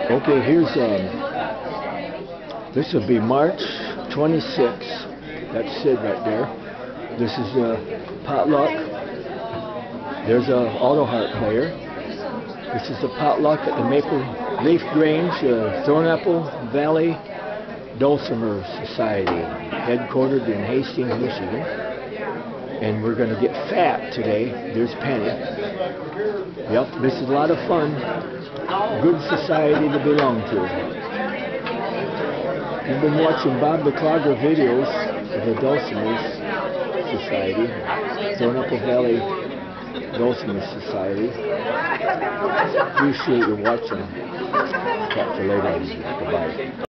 Okay, here's this will be March 26th. That's Sid right there. This is Potluck. There's a auto harp player. This is the Potluck at the Maple Leaf Grange, Thornapple Valley Dulcimer Society, headquartered in Hastings, Michigan. And we're going to get fat today. There's Penny. Yep, this is a lot of fun. Good society to belong to. You've been watching Bob the Clogger videos of the Dulcimer Society, Thornapple Valley Dulcimer Society. Appreciate you watching. Talk to you later. Bye-bye.